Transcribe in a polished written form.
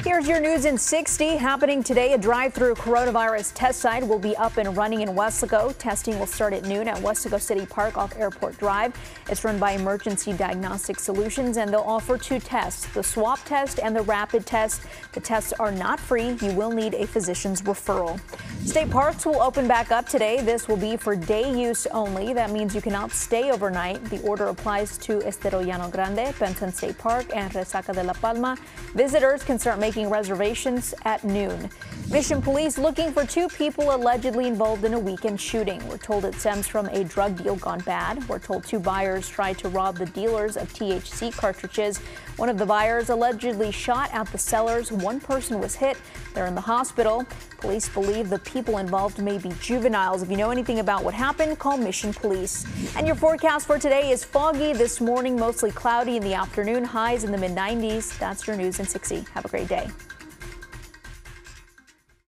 Here's your news in 60 happening today. A drive-thru coronavirus test site will be up and running in Weslaco. Testing will start at noon at Weslaco City Park off Airport Drive. It's run by Emergency Diagnostic Solutions, and they'll offer two tests, the swab test and the rapid test. The tests are not free. You will need a physician's referral. State parks will open back up today. This will be for day use only. That means you cannot stay overnight. The order applies to Estero Llano Grande, Penton State Park, and Resaca de la Palma. Visitors can start making reservations at noon. Mission Police looking for two people allegedly involved in a weekend shooting. We're told it stems from a drug deal gone bad. We're told two buyers tried to rob the dealers of THC cartridges. One of the buyers allegedly shot at the sellers. One person was hit. They're in the hospital. Police believe the people involved may be juveniles. If you know anything about what happened, call Mission Police. And your forecast for today is foggy this morning, mostly cloudy in the afternoon, highs in the mid-90s. That's your news in 60. Have a great day.